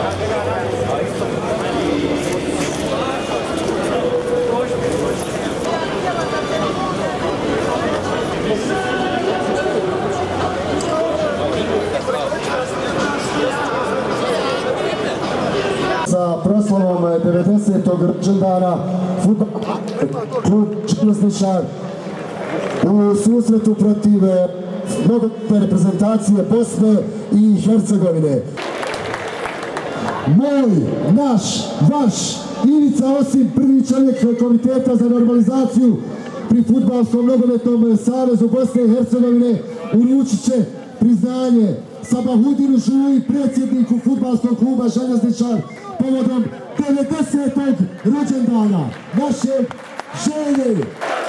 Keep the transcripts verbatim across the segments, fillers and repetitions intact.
Sa proslavom devedesetog rođendana klub Čukusničar u susretu protiv nogometne reprezentacije Bosne i Hercegovine. Moj, naš, vaš Ivica Osim, prvi čovjek Komiteta za normalizaciju pri Fudbalskom nogometnom savezu Bosne i Hercegovine, uručit će priznanje Sabahudinu Žuji, predsjedniku Fudbalskog kluba Željezničar, povodom devedesetog rođendana naše Želje.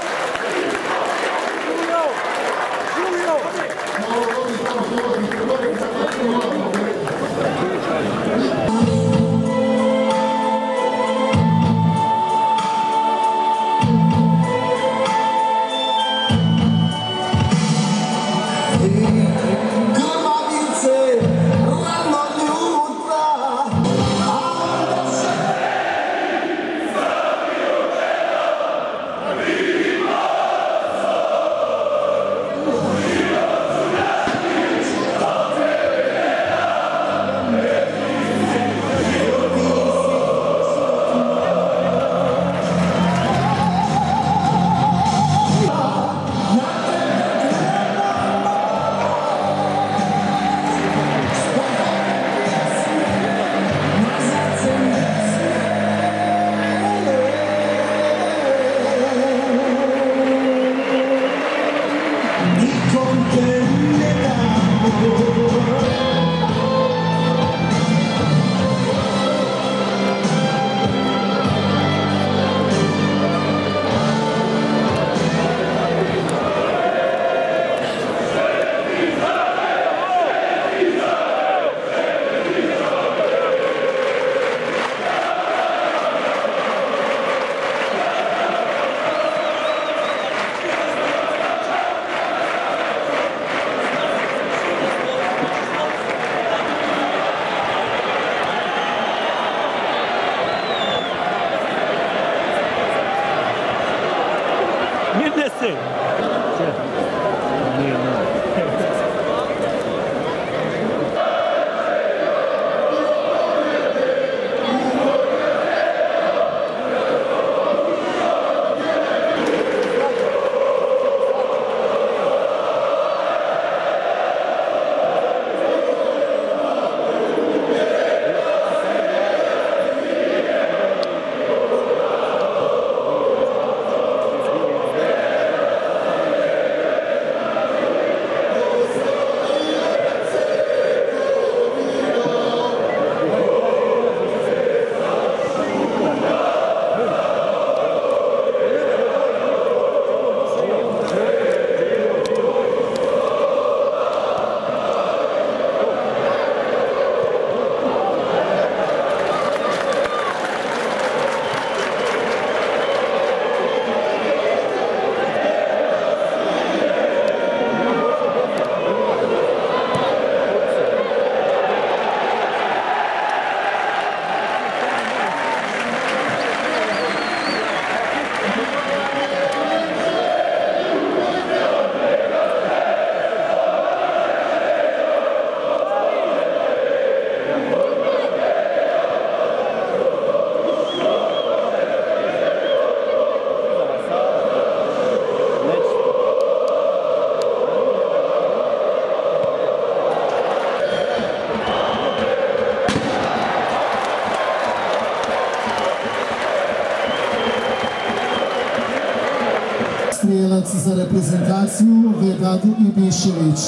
Strijelac za reprezentaciju Vedad Ibišević.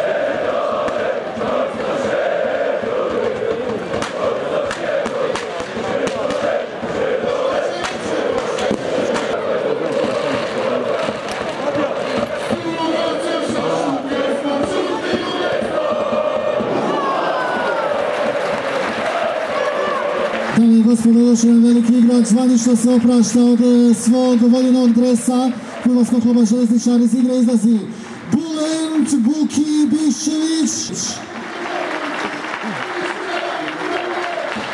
Dame i gospodo, još jedan veliki igrač zvanično se oprašta od svog voljenog dresa Fudbalskog kluba Željezničar. Iz igre izlazi Bulent Buki Ibišević.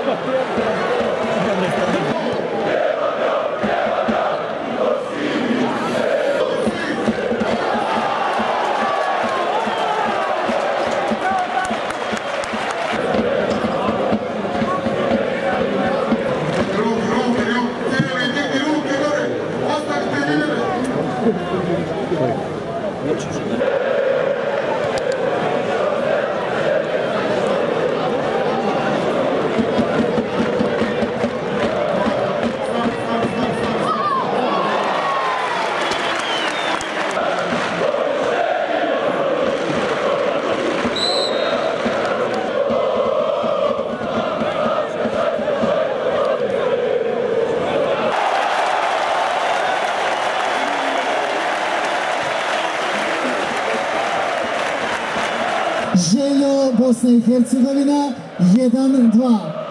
Željo, Bosna i Hercegovina, jedan dva.